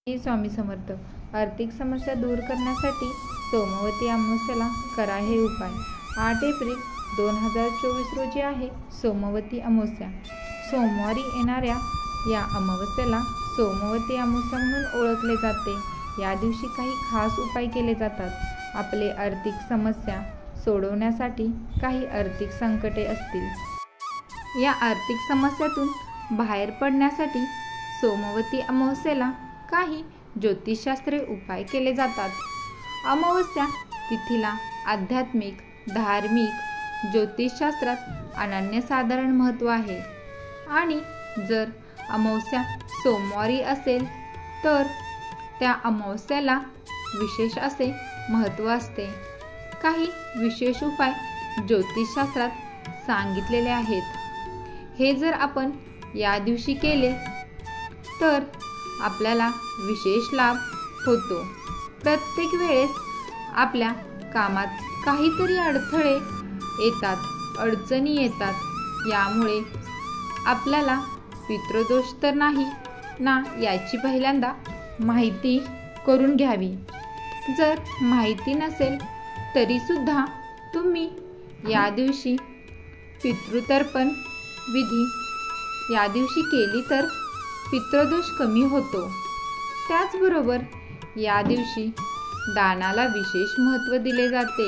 श्री स्वामी समर्थ। आर्थिक समस्या दूर करण्यासाठी सोमवती अमावस्येला करा हे उपाय। 8 एप्रिल 2024 रोजी आहे सोमवती अमावस्या। सोमवारी येणाऱ्या या अमावस्येला सोमवती अमावस्या म्हणून ओळखले जाते। या दिवशी काही खास उपाय केले जातात। आपले आर्थिक समस्या सोडवण्यासाठी काही आर्थिक संकटे असतील। या आर्थिक समस्यातून बाहेर पडण्यासाठी सोमवती अमावस्येला काही ज्योतिषशास्त्रीय उपाय केले जातात। अमावस्या तिथीला आध्यात्मिक, धार्मिक, ज्योतिषशास्त्रात अनन्यसाधारण महत्त्व आहे आणि जर अमावस्या सोमवारी असेल तर त्या अमावस्याला विशेष असे महत्त्व असते। काही विशेष उपाय ज्योतिषशास्त्रात सांगितलेले आहेत। हे जर आपण या दिवशी केले तर आपल्याला विशेष लाभ होतो। प्रत्येक वेळेस आपल्या कामात काहीतरी अडथळे येतात, अडचणी येतात। यामुळे आपल्याला पितृदोष तर नाही ना याची पहिल्यांदा माहिती करून घ्यावी। जर माहिती नसेल तरी सुद्धा तुम्ही या दिवशी पितृतर्पण विधी या दिवशी केली तर पितृदोष कमी होतो। त्याचबरोबर या दिवशी दानाला विशेष महत्त्व दिले जाते।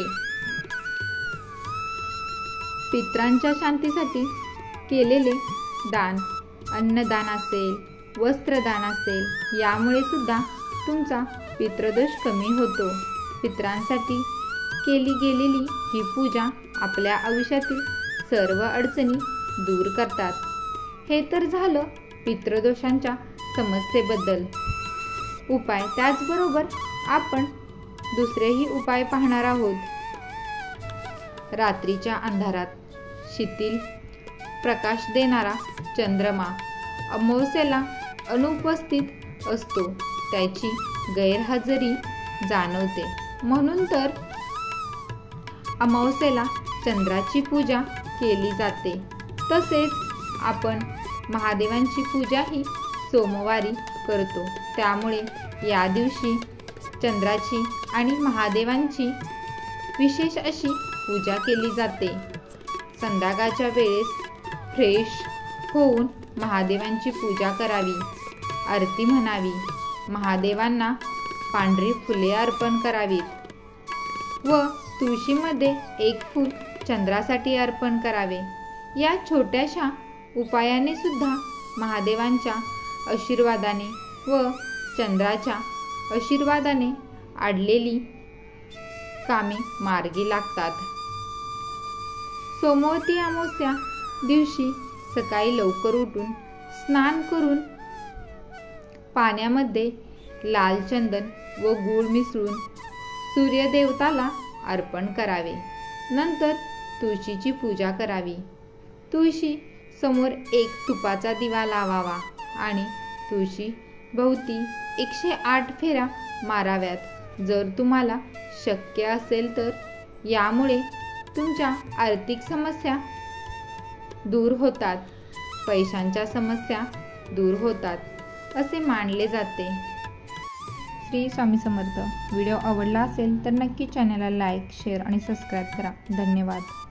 पितरांच्या शांतीसाठी केलेले दान, अन्नदान असेल, वस्त्रदान असेल, यामुळे सुद्धा तुमचा पितृदोष कमी होतो। पितरांसाठी केली गेलेली ही पूजा आपल्या आयुष्यातील सर्व अडचणी दूर करतात। हे तर झालं पितृदोषांच्या समस्येबद्दल उपाय। त्याचबरोबर आपण दुसरेही उपाय पाहणार आहोत। रात्रीच्या अंधारात शिथिल प्रकाश देणारा चंद्रमा अमावस्येला अनुपस्थित असतो, त्याची गैरहजेरी जाणवते। म्हणून तर अमावस्येला चंद्राची पूजा केली जाते। तसेच आपण महादेवांची पूजाही सोमवारी करतो। त्यामुळे या दिवशी चंद्राची आणि महादेवांची विशेष अशी पूजा केली जाते। संध्याकाळच्या वेळेस फ्रेश होऊन महादेवांची पूजा करावी, आरती म्हणावी, महादेवांना पांढरी फुले अर्पण करावीत व तुळशीमध्ये एक फूल चंद्रासाठी अर्पण करावे। या छोट्याशा उपायाने सुद्धा महादेवांच्या आशीर्वादाने व चंद्राच्या आशीर्वादाने अडलेली कामे मार्गी लागतात। सोमवती अमावस्या दिवशी सकाळी लवकर उठून स्नान करून पाण्यामध्ये लाल चंदन व गूळ मिसळून सूर्यदेवताला अर्पण करावे। नंतर तुळशीची पूजा करावी। तुळशी समोर एक तुपाचा दिवा लावावा आणि तुळशी भोवती 108 फेऱ्या माराव्यात। जर तुम्हाला शक्य असेल तर यामुळे तुमच्या आर्थिक समस्या दूर होतात, पैशांच्या समस्या दूर होतात असे मानले जाते। श्री स्वामी समर्थ। व्हिडिओ आवडला असेल तर नक्की चॅनलला लाईक, शेअर आणि सबस्क्राईब करा। धन्यवाद।